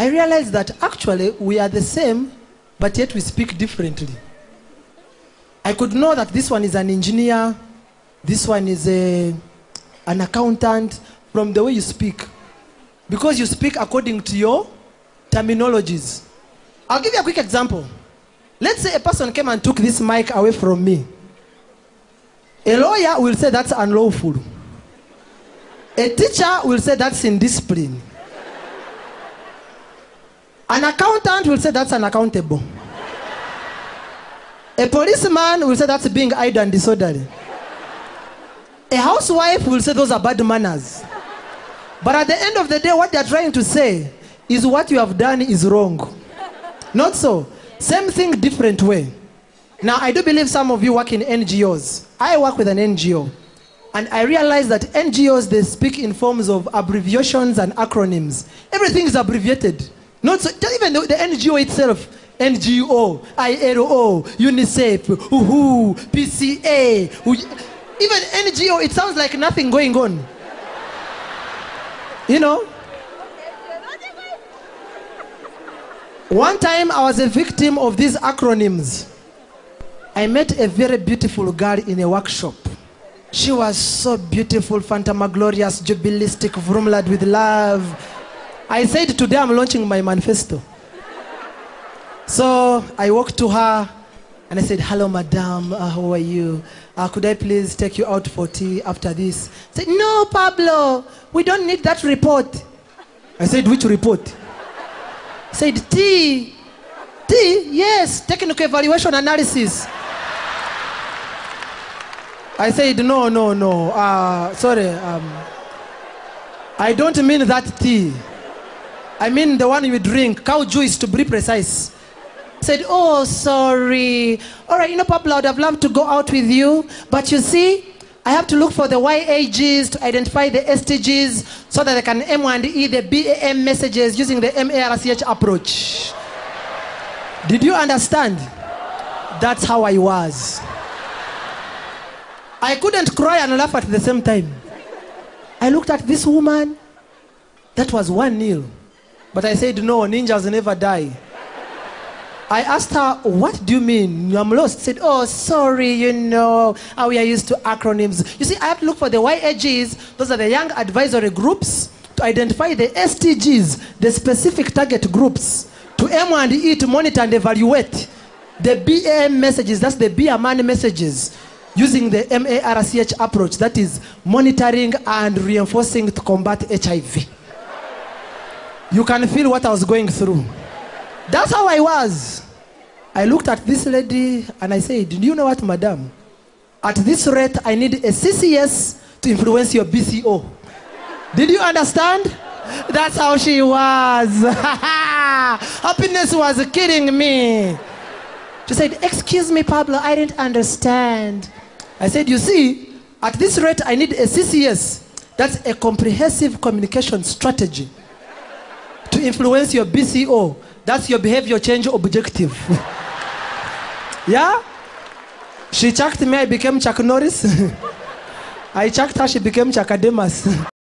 I realized that actually we are the same, but yet we speak differently. I could know that this one is an engineer, this one is an accountant, from the way you speak. Because you speak according to your terminologies. I'll give you a quick example. Let's say a person came and took this mic away from me. A lawyer will say that's unlawful. A teacher will say that's indiscipline. An accountant will say that's unaccountable. A policeman will say that's being idle and disorderly. A housewife will say those are bad manners. But at the end of the day, what they're trying to say is what you have done is wrong. Not so. Same thing, different way. Now, I do believe some of you work in NGOs. I work with an NGO. And I realize that NGOs, they speak in forms of abbreviations and acronyms. Everything is abbreviated. Not so, even the NGO itself, NGO, ILO, UNICEF, UHU, PCA, even NGO, it sounds like nothing going on. You know? One time I was a victim of these acronyms. I met a very beautiful girl in a workshop. She was so beautiful, phantasmaglorious, jubilistic, vrumlad with love. I said, today I'm launching my manifesto. So I walked to her and I said, hello, madam, how are you? Could I please take you out for tea after this? She said, no, Pablo, we don't need that report. I said, which report? He said, tea. Tea? Yes, technical evaluation analysis. I said, no. Sorry. I don't mean that tea. I mean the one you drink, cow juice to be precise. I said, oh, sorry. All right, Pablo, I would have loved to go out with you. But you see, I have to look for the YAGs to identify the STGs so that I can M&E the BAM messages using the MARCH approach. Did you understand? That's how I was. I couldn't cry and laugh at the same time. I looked at this woman. That was 1-0. But I said, no, ninjas never die. I asked her, what do you mean? I'm lost. She said, oh, sorry, we are used to acronyms. You see, I have to look for the YAGs. Those are the young advisory groups. To identify the STGs, the specific target groups. To M&E, to monitor and evaluate. The BAM messages, that's the Be a Man messages. Using the MARCH approach, that is monitoring and reinforcing to combat HIV. You can feel what I was going through. That's how I was. I looked at this lady and I said, do you know what, madam? At this rate, I need a CCS to influence your BCO. Did you understand? That's how she was. Happiness was killing me. She said, excuse me, Pablo, I didn't understand. I said, you see, at this rate, I need a CCS. That's a comprehensive communication strategy to influence your BCO. That's your behavior change objective. Yeah? She chucked me, I became Chuck Norris. I chucked her, she became Chuck Ademas.